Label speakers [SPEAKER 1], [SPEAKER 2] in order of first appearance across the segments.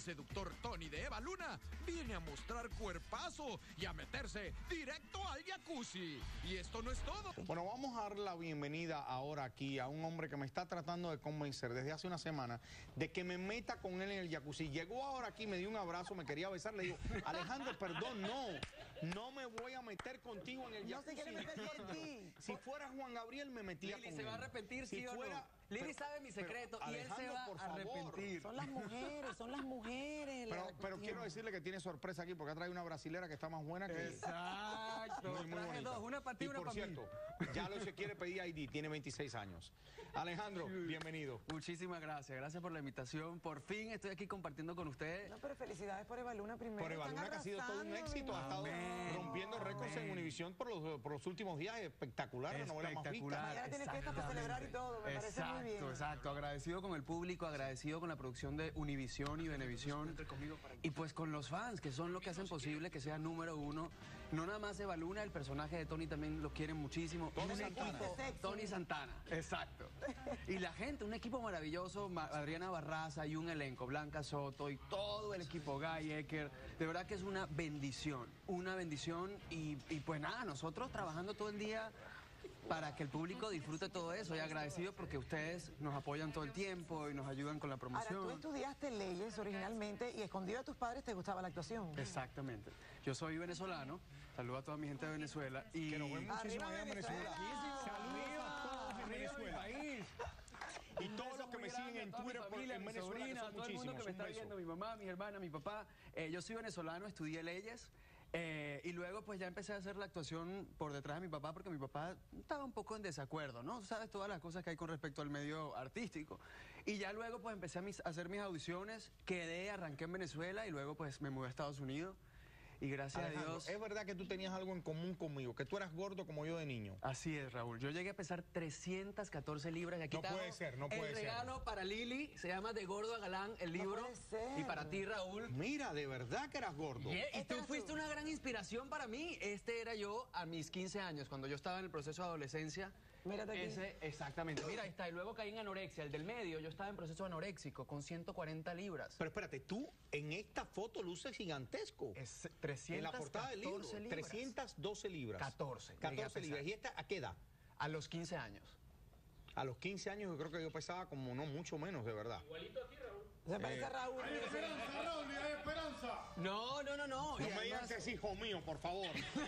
[SPEAKER 1] seductor Tony de Eva Luna viene a mostrar cuerpazo y a meterse directo al jacuzzi. Y esto no es todo.
[SPEAKER 2] Bueno, vamos a dar la bienvenida ahora aquí a un hombre que me está tratando de convencer desde hace una semana de que me meta con él en el jacuzzi. Llegó ahora aquí, me dio un abrazo, me quería besar, le digo, Alejandro, perdón, no me voy a meter contigo en el jacuzzi.
[SPEAKER 3] No se quiere meter por ti.
[SPEAKER 2] Si fuera Juan Gabriel me metía
[SPEAKER 4] Lili
[SPEAKER 2] con
[SPEAKER 4] se
[SPEAKER 2] él.
[SPEAKER 4] va a arrepentir,
[SPEAKER 2] si
[SPEAKER 4] ¿sí o
[SPEAKER 2] fuera,
[SPEAKER 4] no? Lili sabe mi secreto y él se
[SPEAKER 2] Alejandro,
[SPEAKER 4] va
[SPEAKER 2] por
[SPEAKER 4] a
[SPEAKER 2] favor.
[SPEAKER 4] arrepentir.
[SPEAKER 3] Son las mujeres.
[SPEAKER 2] Pero quiero decirle que tiene sorpresa aquí porque ha traído una brasilera que está más buena que...
[SPEAKER 4] Exacto.
[SPEAKER 2] Muy
[SPEAKER 4] Traje
[SPEAKER 2] bonita.
[SPEAKER 4] dos, una para ti y una
[SPEAKER 2] por
[SPEAKER 4] para mí.
[SPEAKER 2] cierto, ya lo se quiere pedir ID, tiene 26 años. Alejandro, bienvenido.
[SPEAKER 4] Muchísimas gracias, gracias por la invitación. Por fin estoy aquí compartiendo con ustedes.
[SPEAKER 3] No, pero felicidades por Eva Luna primero.
[SPEAKER 2] Por Eva Luna, que ha sido todo un éxito, ha estado rompiendo récords en Univisión por los últimos días. Espectacular, la novela más vista.
[SPEAKER 3] Mañana tienes fiesta para celebrar y todo, me parece muy bien.
[SPEAKER 4] Exacto, agradecido con el público, agradecido con la producción de Univisión y Venevisión y pues con los fans, que son los que hacen posible que sea número uno. No nada más Eva Luna, el personaje de Tony también lo quieren muchísimo.
[SPEAKER 2] Tony Santana.
[SPEAKER 4] Tony Santana, exacto. Y la gente, un equipo maravilloso, Adriana Barraza y un elenco, Blanca Soto y todo el equipo, Guy Ecker. De verdad que es una bendición y pues nada, nosotros trabajando todo el día para que el público disfrute todo eso y agradecido porque ustedes nos apoyan todo el tiempo y nos ayudan con la promoción.
[SPEAKER 3] Ahora, tú estudiaste leyes originalmente y escondido a tus padres te gustaba la actuación.
[SPEAKER 4] Exactamente. Yo soy venezolano, saludo a toda mi gente de Venezuela y...
[SPEAKER 2] Que nos ven muchísimo allá en
[SPEAKER 3] Venezuela.
[SPEAKER 2] Venezuela. Saludos a todos en Venezuela. Y todos los que me siguen en Twitter en Venezuela, que son
[SPEAKER 4] todo el mundo que
[SPEAKER 2] muchísimos.
[SPEAKER 4] me está viendo, mi mamá, mis hermanas, mi papá. Yo soy venezolano, estudié leyes y luego pues ya empecé a hacer la actuación por detrás de mi papá porque mi papá estaba un poco en desacuerdo, ¿no? Sabes todas las cosas que hay con respecto al medio artístico. Y ya luego pues empecé a hacer mis audiciones, arranqué en Venezuela y luego pues me mudé a Estados Unidos. Y gracias
[SPEAKER 2] Alejandro,
[SPEAKER 4] a Dios...
[SPEAKER 2] es verdad que tú tenías algo en común conmigo, que tú eras gordo como yo de niño.
[SPEAKER 4] Así es, Raúl. Yo llegué a pesar 314 libras. Y aquí
[SPEAKER 2] No puede ser, no puede
[SPEAKER 4] el
[SPEAKER 2] ser.
[SPEAKER 4] regalo para Lili, se llama De Gordo a Galán, el libro.
[SPEAKER 3] puede ser.
[SPEAKER 4] Y para ti, Raúl.
[SPEAKER 2] Mira, de verdad que eras gordo.
[SPEAKER 4] Y tú fuiste una gran inspiración para mí. Este era yo a mis 15 años, cuando yo estaba en el proceso de adolescencia.
[SPEAKER 3] Mírate aquí.
[SPEAKER 4] Exactamente. Mira, ahí está. Y luego caí en anorexia. El del medio, yo estaba en proceso anoréxico, con 140 libras.
[SPEAKER 2] Pero espérate, tú en esta foto luces gigantesco.
[SPEAKER 4] Es 314
[SPEAKER 2] en la portada del libro,
[SPEAKER 4] libras.
[SPEAKER 2] 312 libras.
[SPEAKER 4] 14.
[SPEAKER 2] 14 libras. ¿Y esta a qué edad?
[SPEAKER 4] A los 15 años.
[SPEAKER 2] A los 15 años yo creo que yo pesaba como no mucho menos, de verdad.
[SPEAKER 5] Igualito a ti, Raúl.
[SPEAKER 3] Se parece a Raúl.
[SPEAKER 5] ¡Hay esperanza, Raúl! ¡Hay esperanza!
[SPEAKER 4] No.
[SPEAKER 2] No
[SPEAKER 4] Y
[SPEAKER 2] me
[SPEAKER 4] además-
[SPEAKER 2] digas que es hijo mío, por favor.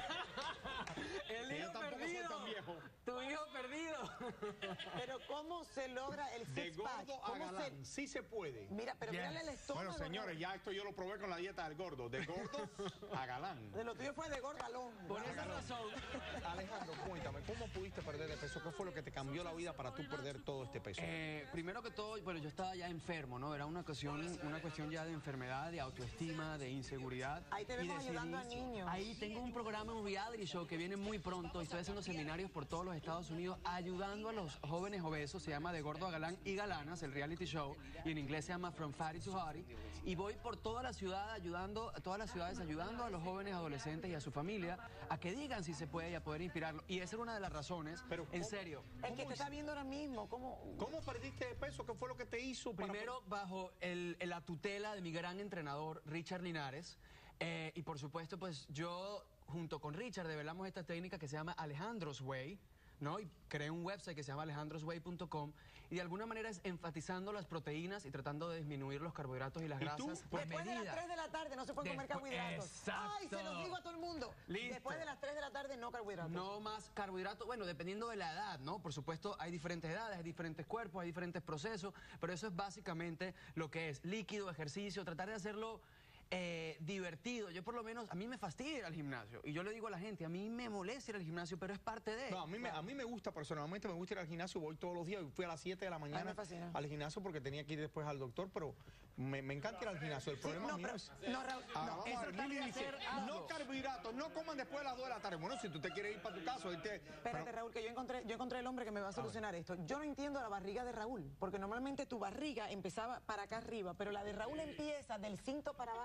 [SPEAKER 4] El
[SPEAKER 2] Que yo
[SPEAKER 4] hijo
[SPEAKER 2] tampoco soy
[SPEAKER 4] perdido.
[SPEAKER 2] tan viejo.
[SPEAKER 4] Tu hijo perdido.
[SPEAKER 3] Pero ¿cómo se logra el
[SPEAKER 2] De
[SPEAKER 3] six pack?
[SPEAKER 2] gordo a
[SPEAKER 3] ¿Cómo
[SPEAKER 2] galán, sí se puede.
[SPEAKER 3] Mira, pero
[SPEAKER 4] Yes.
[SPEAKER 3] mírale el estómago.
[SPEAKER 2] Bueno, señores, ya esto yo lo probé con la dieta del gordo. De gordo a galán.
[SPEAKER 3] De lo tuyo fue de gorgalón.
[SPEAKER 4] Por esa razón.
[SPEAKER 2] Alejandro, cuéntame, ¿cómo pudiste perder de peso? ¿Qué fue lo que te cambió la vida para tú perder todo este peso?
[SPEAKER 4] Primero que todo, bueno, yo estaba ya enfermo, ¿no? Era una cuestión ya de enfermedad, de autoestima, de inseguridad.
[SPEAKER 3] Ahí te
[SPEAKER 4] Y
[SPEAKER 3] vemos
[SPEAKER 4] decidí-
[SPEAKER 3] ayudando a niños.
[SPEAKER 4] Ahí tengo un programa, un reality show que viene muy pronto. Estoy haciendo seminarios por todos los Estados Unidos ayudando a los jóvenes obesos. Se llama De Gordo a Galán y Galanas, el reality show. Y en inglés se llama From Fatty to Hottie. Y voy por toda la ciudad ayudando, a todas las ciudades ayudando a los jóvenes adolescentes y a su familia a que digan si se puede y a poder inspirarlo. Y esa era una de las razones.
[SPEAKER 2] Pero
[SPEAKER 4] en
[SPEAKER 2] ¿cómo?
[SPEAKER 4] serio.
[SPEAKER 3] El que te está viendo ahora mismo, ¿cómo?
[SPEAKER 2] ¿Cómo perdiste de peso? ¿Qué fue lo que te hizo?
[SPEAKER 4] Primero, bajo la tutela de mi gran entrenador, Richard Linares. Y por supuesto, pues yo, junto con Richard, develamos esta técnica que se llama Alejandro's Way, ¿no? Y creé un website que se llama alejandrosway.com y de alguna manera es enfatizando las proteínas y tratando de disminuir los carbohidratos y las
[SPEAKER 2] ¿Y tú?
[SPEAKER 4] grasas por
[SPEAKER 3] Después de
[SPEAKER 4] medida.
[SPEAKER 3] las 3 de la tarde no se puede comer
[SPEAKER 4] Después-
[SPEAKER 3] carbohidratos.
[SPEAKER 4] Exacto.
[SPEAKER 3] Ay, se los digo a todo el mundo.
[SPEAKER 4] Listo.
[SPEAKER 3] Después de las 3 de la tarde no carbohidratos.
[SPEAKER 4] No más carbohidratos, bueno, dependiendo de la edad, ¿no? Por supuesto, hay diferentes edades, hay diferentes cuerpos, hay diferentes procesos, pero eso es básicamente lo que es líquido, ejercicio, tratar de hacerlo divertido. Yo por lo menos, a mí me fastidia ir al gimnasio y yo le digo a la gente, a mí me molesta ir al gimnasio, pero es parte de...
[SPEAKER 2] No, a mí me gusta, personalmente me gusta ir al gimnasio, voy todos los días, fui a las 7 de la mañana
[SPEAKER 3] me fascina.
[SPEAKER 2] al gimnasio porque tenía que ir después al doctor, pero me encanta ir al gimnasio. El problema
[SPEAKER 3] no,
[SPEAKER 2] mío
[SPEAKER 3] pero-
[SPEAKER 2] es...
[SPEAKER 3] no, Raúl,
[SPEAKER 2] Vamos a
[SPEAKER 4] es
[SPEAKER 2] ver,
[SPEAKER 4] tratar
[SPEAKER 2] Lili
[SPEAKER 4] de
[SPEAKER 2] dice,
[SPEAKER 4] hacer algo.
[SPEAKER 2] no carbohidratos, no coman después de las 2 de la tarde. Bueno, si tú te quieres ir para tu casa, irte...
[SPEAKER 3] Espérate, Raúl, que yo encontré el hombre que me va a solucionar esto. Yo no entiendo la barriga de Raúl, porque normalmente tu barriga empezaba para acá arriba, pero la de Raúl empieza del cinto para abajo.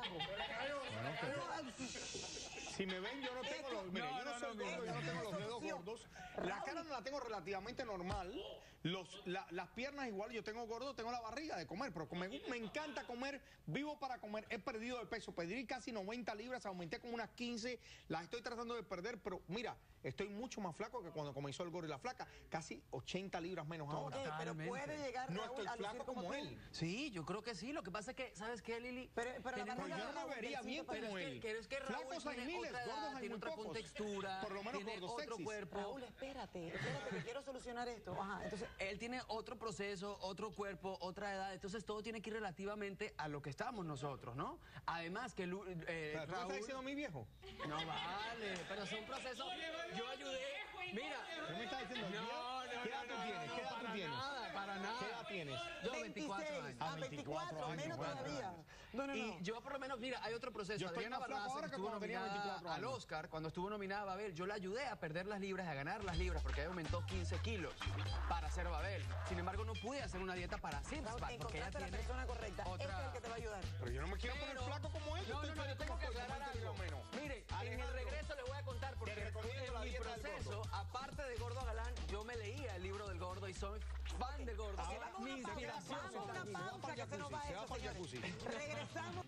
[SPEAKER 2] Si me ven, yo no tengo los... Mire, yo no soy gordo, yo no tengo los dedos gordos. La cara no la tengo relativamente normal. Las piernas igual, yo tengo gordo, tengo la barriga de comer, pero me encanta comer, vivo para comer. He perdido de peso, perdí casi 90 libras, aumenté como unas 15, las estoy tratando de perder, pero mira, estoy mucho más flaco que cuando comenzó el gordo y la flaca, casi 80 libras menos ahora.
[SPEAKER 3] Ok, pero puede llegar
[SPEAKER 2] No
[SPEAKER 3] Raúl,
[SPEAKER 2] estoy
[SPEAKER 3] a lucir
[SPEAKER 2] flaco como
[SPEAKER 3] tú.
[SPEAKER 2] él.
[SPEAKER 4] Sí, yo creo que sí. Lo que pasa es que, ¿sabes qué, Lili?
[SPEAKER 3] Pero la
[SPEAKER 4] Tenemos-
[SPEAKER 3] barriga
[SPEAKER 2] Yo
[SPEAKER 3] de
[SPEAKER 2] no me
[SPEAKER 3] Raúl,
[SPEAKER 2] vería bien
[SPEAKER 3] pero
[SPEAKER 2] como
[SPEAKER 3] es
[SPEAKER 2] él.
[SPEAKER 4] Pero es que Raúl
[SPEAKER 2] Flacos hay
[SPEAKER 4] tiene
[SPEAKER 2] miles,
[SPEAKER 4] otra
[SPEAKER 2] gordos
[SPEAKER 4] edad,
[SPEAKER 2] hay
[SPEAKER 4] tiene
[SPEAKER 2] muy
[SPEAKER 4] otra
[SPEAKER 2] pocos.
[SPEAKER 4] contextura,
[SPEAKER 2] Por lo menos
[SPEAKER 4] tiene
[SPEAKER 2] gordos
[SPEAKER 4] otro
[SPEAKER 2] sexys.
[SPEAKER 4] cuerpo.
[SPEAKER 3] Raúl, espérate, que quiero solucionar esto. Ajá, entonces,
[SPEAKER 4] Él tiene otro proceso, otro cuerpo, otra edad, entonces todo tiene que ir relativamente a lo que estamos nosotros, ¿no? Además que
[SPEAKER 2] ¿Tú me estás
[SPEAKER 4] Raúl...
[SPEAKER 2] diciendo mi viejo?
[SPEAKER 4] No vale, pero son procesos... Yo ayudé... Mira...
[SPEAKER 2] ¿Tú me estás diciendo
[SPEAKER 4] No,
[SPEAKER 2] ¿Qué edad tú tienes? ¿Qué edad tú tienes?
[SPEAKER 4] Para nada.
[SPEAKER 2] ¿Qué edad tienes?
[SPEAKER 4] Yo 24 años.
[SPEAKER 3] Ah, 24, menos todavía. No.
[SPEAKER 4] Y yo por lo menos, mira, hay otro proceso.
[SPEAKER 2] Yo estoy
[SPEAKER 4] Adriana
[SPEAKER 2] más flaco
[SPEAKER 4] Barraza,
[SPEAKER 2] ahora
[SPEAKER 4] que
[SPEAKER 2] que
[SPEAKER 4] estuvo
[SPEAKER 2] cuando tenía
[SPEAKER 4] nominada
[SPEAKER 2] 24
[SPEAKER 4] al
[SPEAKER 2] años.
[SPEAKER 4] Oscar, cuando estuvo nominada a Babel, yo la ayudé a perder las libras, a ganar las libras, porque ella aumentó 15 kilos para hacer Babel. Sin embargo, no pude hacer una dieta para Six
[SPEAKER 3] Raúl,
[SPEAKER 4] Pack, porque ella
[SPEAKER 3] encontraste a la
[SPEAKER 4] tiene
[SPEAKER 3] persona correcta.
[SPEAKER 4] otra...
[SPEAKER 3] Este es el que te va a ayudar.
[SPEAKER 2] Pero yo no me quiero poner
[SPEAKER 4] Pero-
[SPEAKER 2] flaco como él.
[SPEAKER 4] No,
[SPEAKER 2] estoy
[SPEAKER 4] yo tengo que
[SPEAKER 2] como
[SPEAKER 4] aclarar
[SPEAKER 2] estoy,
[SPEAKER 4] algo.
[SPEAKER 2] más o menos.
[SPEAKER 4] Mire, en el
[SPEAKER 2] Alejandro,
[SPEAKER 4] regreso le voy a contar porque
[SPEAKER 2] te recomiendo la
[SPEAKER 4] en mi
[SPEAKER 2] dieta del
[SPEAKER 4] proceso,
[SPEAKER 2] gordo.
[SPEAKER 4] aparte de Gordo a Galán, yo me leía el libro del Gordo y soy fan del Gordo.
[SPEAKER 3] Ok, vamos a
[SPEAKER 4] Mi
[SPEAKER 3] una pausa,
[SPEAKER 4] inspiración.
[SPEAKER 3] vamos a una pausa que se nos va
[SPEAKER 2] Se va
[SPEAKER 3] esto,
[SPEAKER 2] para el
[SPEAKER 3] señores.
[SPEAKER 2] jacuzzi.
[SPEAKER 3] Regresamos.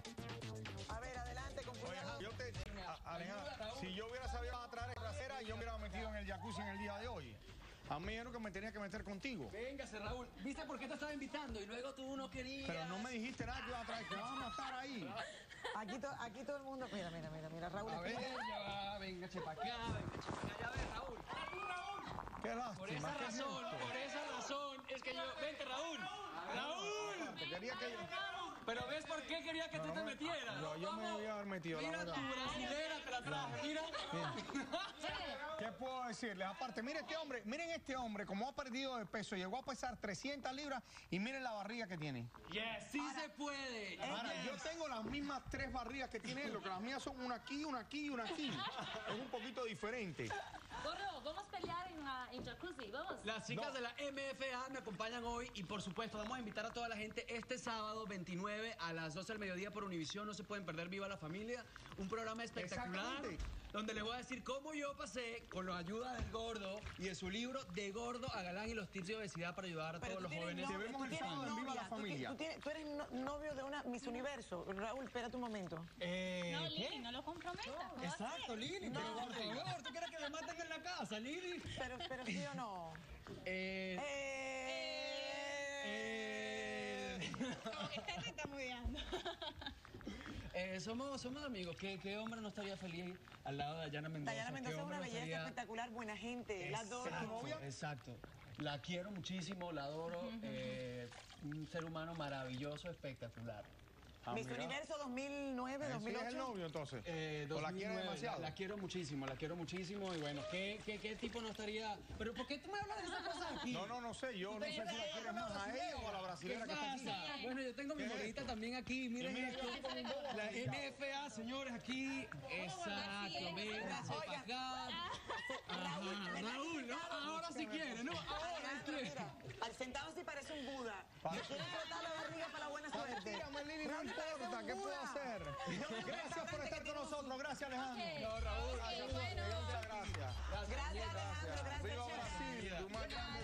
[SPEAKER 3] A ver, adelante, con cuidado.
[SPEAKER 2] Alejandra, si yo hubiera sabido a traer trasera, yo me hubiera metido en el jacuzzi en el día de hoy. A mí era que me tenía que meter contigo.
[SPEAKER 4] Véngase, Raúl. ¿Viste por qué te estaba invitando? Y luego tú no querías.
[SPEAKER 2] Pero no me dijiste nada que iba a traer, que vamos a estar ahí.
[SPEAKER 3] Aquí todo el mundo. Mira, Raúl.
[SPEAKER 4] A ver,
[SPEAKER 3] espera.
[SPEAKER 4] ya va, venga, chepa acá, ya ves, Raúl.
[SPEAKER 2] Qué
[SPEAKER 4] Por
[SPEAKER 2] lástima.
[SPEAKER 4] esa
[SPEAKER 2] ¿qué es
[SPEAKER 4] razón,
[SPEAKER 2] esto?
[SPEAKER 4] por esa razón, es que yo... Vente, Raúl. Raúl.
[SPEAKER 2] Te quería que
[SPEAKER 4] Pero ¿ves por qué quería que tú te metieras?
[SPEAKER 2] yo me voy a haber metido, la
[SPEAKER 4] Mira
[SPEAKER 2] verdad.
[SPEAKER 4] tu brasilera, te la traje, mira.
[SPEAKER 2] ¿Qué puedo decirles? Aparte, miren este hombre, como ha perdido de peso, llegó a pesar 300 libras y miren la barriga que tiene.
[SPEAKER 4] Sí se puede.
[SPEAKER 2] Ahora, yo tengo las mismas 3 barrigas que tiene él, lo que las mías son una aquí, una aquí y una aquí. Es un poquito diferente.
[SPEAKER 6] Gordo, vamos a pelear en jacuzzi, vamos.
[SPEAKER 4] Las chicas de la MFA me acompañan hoy y por supuesto vamos a invitar a toda la gente este sábado 29 a las 12 del mediodía por Univisión. No se pueden perder Viva la Familia, un programa espectacular
[SPEAKER 2] Exactamente.
[SPEAKER 4] donde les voy a decir cómo yo pasé con la ayuda del Gordo y de su libro De Gordo a Galán y los tips de obesidad para ayudar a
[SPEAKER 3] Pero
[SPEAKER 4] todos
[SPEAKER 3] tú
[SPEAKER 4] los
[SPEAKER 3] tienes
[SPEAKER 4] jóvenes.
[SPEAKER 2] Te
[SPEAKER 3] novia,
[SPEAKER 2] vemos
[SPEAKER 3] tú
[SPEAKER 2] el
[SPEAKER 3] tienes
[SPEAKER 2] sábado en Viva la
[SPEAKER 3] novia,
[SPEAKER 2] Familia.
[SPEAKER 3] Tú eres novio de una Miss Universo. Raúl, espérate un momento.
[SPEAKER 6] No, Lili, no lo comprometas. ¿cómo
[SPEAKER 4] Exacto,
[SPEAKER 6] así?
[SPEAKER 4] Lili, pero por favor, ¿tú quieres que me maten en la casa, Lili?
[SPEAKER 3] Pero sí o no.
[SPEAKER 6] Está tartamudeando.
[SPEAKER 4] Somos amigos. ¿Qué hombre no estaría feliz al lado de Dayana Mendoza?
[SPEAKER 3] Dayana
[SPEAKER 4] ¿Qué
[SPEAKER 3] Mendoza es
[SPEAKER 4] hombre
[SPEAKER 3] una
[SPEAKER 4] no
[SPEAKER 3] belleza
[SPEAKER 4] estaría-
[SPEAKER 3] espectacular, buena gente. La adoro.
[SPEAKER 4] Exacto, exacto. La quiero muchísimo, la adoro. Un ser humano maravilloso, espectacular.
[SPEAKER 3] Miss Universo 2009,
[SPEAKER 2] ¿Ese es el
[SPEAKER 3] 2008.
[SPEAKER 2] novio entonces? ¿O la quiere
[SPEAKER 4] 2009,
[SPEAKER 2] demasiado?
[SPEAKER 4] La quiero muchísimo. Y bueno, ¿qué tipo no estaría? ¿Pero por qué tú me hablas de esas cosas aquí?
[SPEAKER 2] No sé, yo no sé si la quieres más a ella o a la
[SPEAKER 4] ¿Qué
[SPEAKER 2] brasilera que está aquí.
[SPEAKER 4] pasa? Bueno, yo tengo mi
[SPEAKER 2] ¿Qué es
[SPEAKER 4] monedita
[SPEAKER 2] esto?
[SPEAKER 4] también aquí, miren esto. La MFA, señores, aquí. Exacto, venga, para acá. Ajá, Raúl, ¿no? Ahora sí quiere, ¿no? Ahora
[SPEAKER 3] Alejandro,
[SPEAKER 4] quiere.
[SPEAKER 3] mira, al sentado así parece un Buda. ¿Me quieres frotar la barriga para la buena suerte?
[SPEAKER 2] Dígame, Lili, no importa, ¿qué puedo hacer? Gracias por estar con nosotros, gracias Alejandro.
[SPEAKER 6] No, Raúl.
[SPEAKER 2] Muchas gracias.
[SPEAKER 3] Gracias, Alejandro. Gracias,
[SPEAKER 2] Viva
[SPEAKER 3] Chef.
[SPEAKER 2] Brasil, tu mañana.